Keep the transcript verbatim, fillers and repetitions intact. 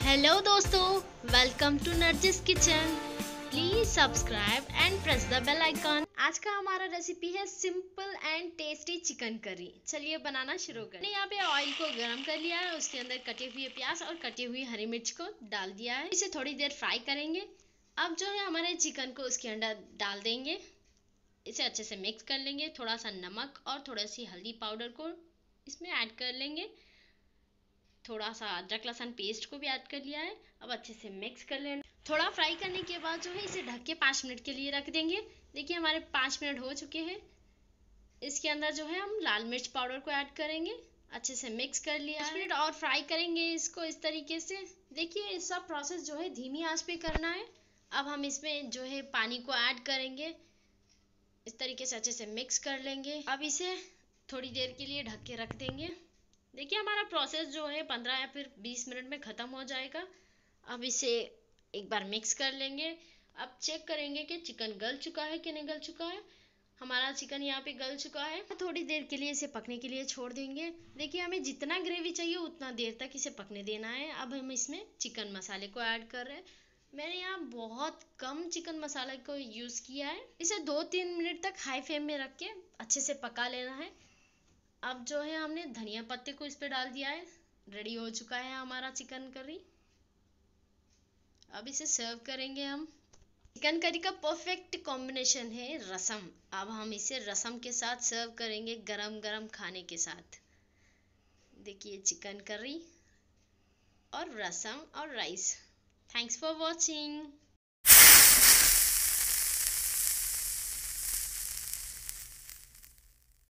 Hello दोस्तों, welcome to Nargis kitchen. Please subscribe and press the bell icon. आज का हमारा रेसिपी है simple and tasty chicken curry. चलिए बनाना शुरू करें। मैंने यहाँ पे ऑयल को गरम कर लिया है, उसके अंदर कटे हुए प्याज और कटी हुई हरी मिर्च को डाल दिया है। इसे थोड़ी देर फ्राई करेंगे। अब जो है हमारे चिकन को उसके अंदर डाल देंगे। इसे अच्छे से मिक्स कर लेंगे। थोड़ा सा नमक और थोड़ा सी हल्दी पाउडर को इसमें ऐड कर लेंगे। थोड़ा सा अदरक लहसुन पेस्ट को भी ऐड कर लिया है। अब अच्छे से मिक्स कर लेना। थोड़ा फ्राई करने के बाद जो है इसे ढक के पाँच मिनट के लिए रख देंगे। देखिए हमारे पाँच मिनट हो चुके हैं। इसके अंदर जो है हम लाल मिर्च पाउडर को ऐड करेंगे। अच्छे से मिक्स कर लिया। पाँच मिनट और फ्राई करेंगे इसको इस तरीके से। देखिए ये सब प्रोसेस जो है धीमी आंच पे करना है। अब हम इसमें जो है पानी को ऐड करेंगे। इस तरीके से अच्छे से मिक्स कर लेंगे। अब इसे थोड़ी देर के लिए ढक के रख देंगे। देखिए हमारा प्रोसेस जो है पंद्रह या फिर बीस मिनट में ख़त्म हो जाएगा। अब इसे एक बार मिक्स कर लेंगे। अब चेक करेंगे कि चिकन गल चुका है कि नहीं गल चुका है। हमारा चिकन यहाँ पे गल चुका है। थोड़ी देर के लिए इसे पकने के लिए छोड़ देंगे। देखिए हमें जितना ग्रेवी चाहिए उतना देर तक इसे पकने देना है। अब हम इसमें चिकन मसाले को ऐड कर रहे हैं। मैंने यहाँ बहुत कम चिकन मसाला को यूज़ किया है। इसे दो तीन मिनट तक हाई फ्लेम में रख के अच्छे से पका लेना है। अब जो है हमने धनिया पत्ते को इस पे डाल दिया है। रेडी हो चुका है हमारा चिकन करी। अब इसे सर्व करेंगे हम। चिकन करी का परफेक्ट कॉम्बिनेशन है रसम। अब हम इसे रसम के साथ सर्व करेंगे, गरम गरम खाने के साथ। देखिए चिकन करी और रसम और राइस। Thanks for watching.